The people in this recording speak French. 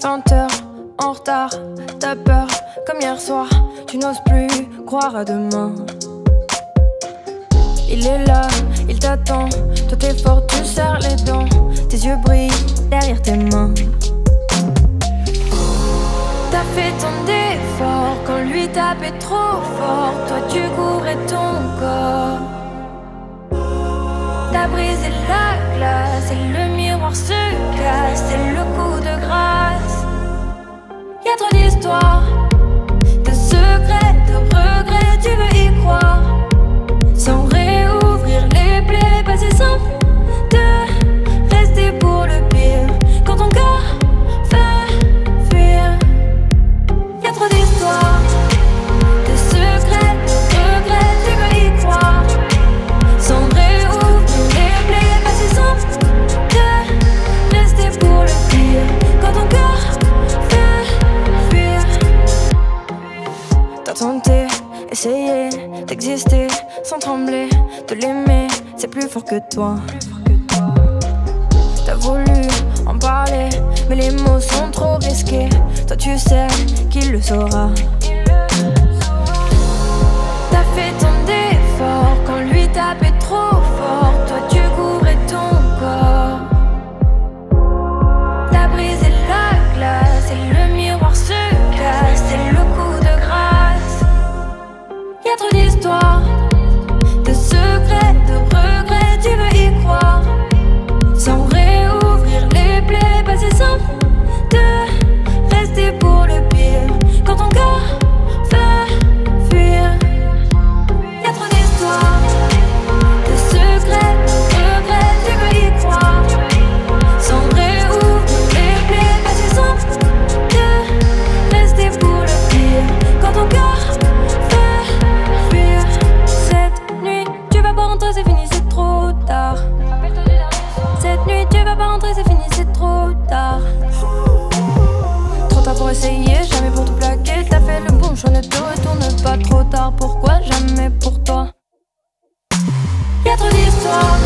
20h en retard, t'as peur comme hier soir. Tu n'oses plus croire à demain. Il est là, il t'attend. Toi t'es fort, tu serres les dents. Tes yeux brillent derrière tes mains. T'as fait ton effort quand lui tapait trop fort. Toi tu couvrais ton corps. T'as brisé la glace et le miroir se casse. C'est le coup de grâce. Y'a trop d'histoires, de secrets, de regrets. Tu veux y croire sans réouvrir les plaies. Pas si simple de rester pour le pire quand ton cœur fait fuir. Y'a trop d'histoires, de secrets, de regrets. Tu veux y croire sans réouvrir les plaies. Pas si simple de rester pour le pire quand ton cœur fait fuir. T'as tenté, essayé d'exister sans trembler, de l'aimer, c'est plus fort que toi. T'as voulu en parler, mais les mots sont trop risqués. Toi tu sais qu'il le saura. T'as fait ton effort quand lui tapait trop fort. Toi tu couvrais ton corps. T'as brisé la glace et le miroir se casse. C'est le coup de grâce. Y'a trop d'histoires, de secrets, de regrets. Tu veux y croire sans réouvrir les plaies. Pas si simple de rester pour le pire quand ton cœur fait fuir. Y'a trop d'histoires, de secrets, de regrets. Tu veux y croire sans réouvrir les plaies. Pas si simple de rester pour le pire quand ton cœur fait fuir. Cette nuit, tu vas pas rentrer, c'est fini, c'est trop tard. Cette nuit, tu vas pas rentrer, c'est fini, c'est trop tard. Trop tard pour essayer, jamais pour tout plaquer. T'as fait le bon choix, ne te retourne pas trop tard. Pourquoi jamais pour toi? Y'a trop d'histoires,